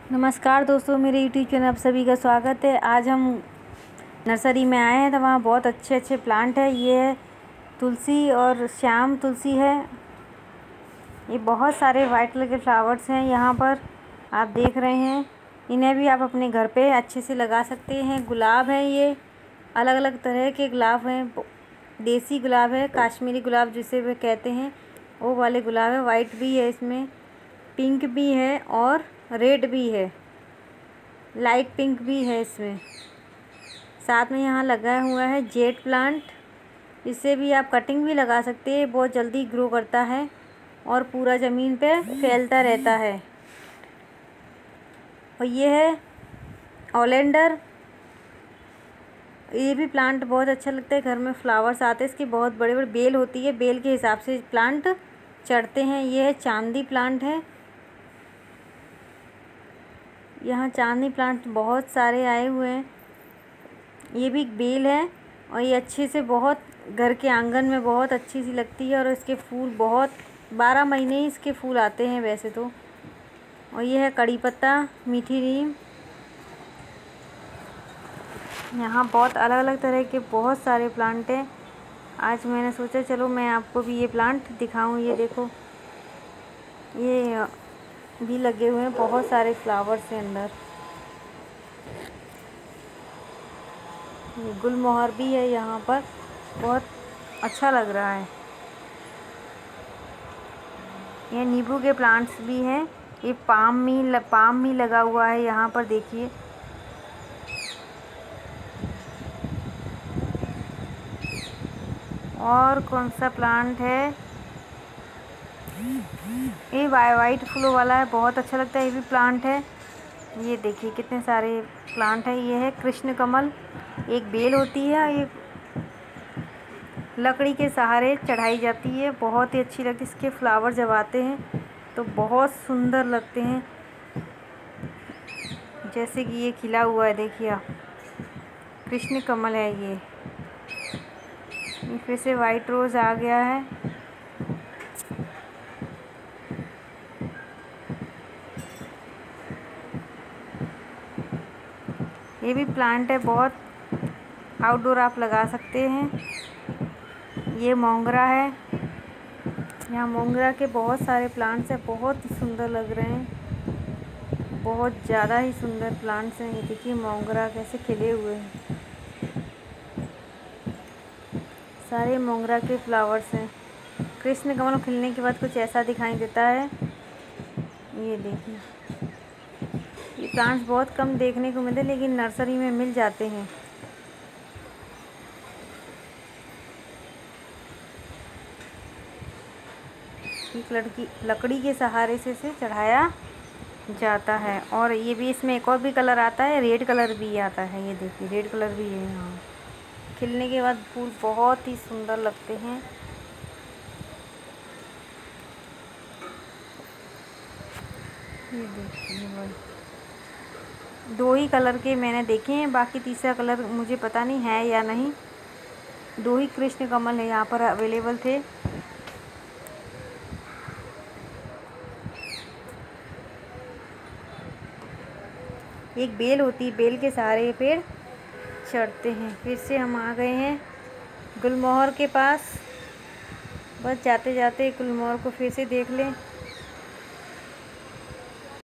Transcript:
नमस्कार दोस्तों, मेरे यूट्यूब चैनल आप सभी का स्वागत है। आज हम नर्सरी में आए हैं तो वहाँ बहुत अच्छे अच्छे प्लांट है। ये है तुलसी और श्याम तुलसी है। ये बहुत सारे वाइट कलर के फ्लावर्स हैं यहाँ पर आप देख रहे हैं। इन्हें भी आप अपने घर पे अच्छे से लगा सकते हैं। गुलाब है, ये अलग अलग तरह के गुलाब हैं। देसी गुलाब है, काश्मीरी गुलाब जिसे वे कहते हैं, वो वाले गुलाब है। वाइट भी है, इसमें पिंक भी है और रेड भी है, लाइट पिंक भी है इसमें। साथ में यहाँ लगा हुआ है जेट प्लांट। इससे भी आप कटिंग भी लगा सकते हैं, बहुत जल्दी ग्रो करता है और पूरा ज़मीन पे फैलता रहता है। और ये है ओलेंडर। ये भी प्लांट बहुत अच्छा लगता है, घर में फ्लावर्स आते हैं। इसकी बहुत बड़े बड़े बेल होती है, बेल के हिसाब से प्लांट चढ़ते हैं। ये है चांदी प्लांट है। यहाँ चांदनी प्लांट बहुत सारे आए हुए हैं। ये भी बेल है और ये अच्छे से बहुत घर के आंगन में बहुत अच्छी सी लगती है। और इसके फूल बहुत 12 महीने ही इसके फूल आते हैं वैसे तो। और ये है कड़ी पत्ता, मीठी नीम। यहाँ बहुत अलग अलग तरह के बहुत सारे प्लांट हैं। आज मैंने सोचा चलो मैं आपको भी ये प्लांट दिखाऊं। ये देखो, ये भी लगे हुए हैं, बहुत सारे फ्लावर्स हैं अंदर। ये गुलमोहर भी है यहाँ पर, बहुत अच्छा लग रहा है। ये नींबू के प्लांट्स भी हैं। ये पाम भी लगा हुआ है यहाँ पर, देखिए। और कौन सा प्लांट है, ये वाइट फूलों वाला है, बहुत अच्छा लगता है। ये भी प्लांट है। ये देखिए कितने सारे प्लांट है। ये है कृष्ण कमल। एक बेल होती है, ये लकड़ी के सहारे चढ़ाई जाती है, बहुत ही अच्छी लगती है। इसके फ्लावर जब आते हैं तो बहुत सुंदर लगते हैं, जैसे कि ये खिला हुआ है, देखिए आप। कृष्ण कमल है ये फिर से वाइट रोज़ आ गया है। ये भी प्लांट है, बहुत आउटडोर आप लगा सकते हैं। ये मोंगरा है। यहाँ मोंगरा के बहुत सारे प्लांट्स हैं, बहुत ही सुंदर लग रहे हैं, बहुत ज़्यादा ही सुंदर प्लांट्स हैं। ये देखिए मोंगरा कैसे खिले हुए हैं, सारे मोंगरा के फ्लावर्स हैं। कृष्ण कमल खिलने के बाद कुछ ऐसा दिखाई देता है। ये देखिए, ये प्लांट्स बहुत कम देखने को मिलते, लेकिन नर्सरी में मिल जाते हैं। एक लकड़ी के सहारे से चढ़ाया जाता है। और ये भी, इसमें एक और भी कलर आता है, रेड कलर भी आता है। ये देखिए रेड कलर भी है यहाँ। खिलने के बाद फूल बहुत ही सुंदर लगते हैं। ये देखिए, दो ही कलर के मैंने देखे हैं, बाकी तीसरा कलर मुझे पता नहीं है या नहीं। दो ही कृष्ण कमल है यहाँ पर अवेलेबल थे। एक बेल होती है, बेल के सहारे पेड़ चढ़ते हैं। फिर से हम आ गए हैं गुलमोहर के पास। बस जाते जाते गुलमोहर को फिर से देख लें।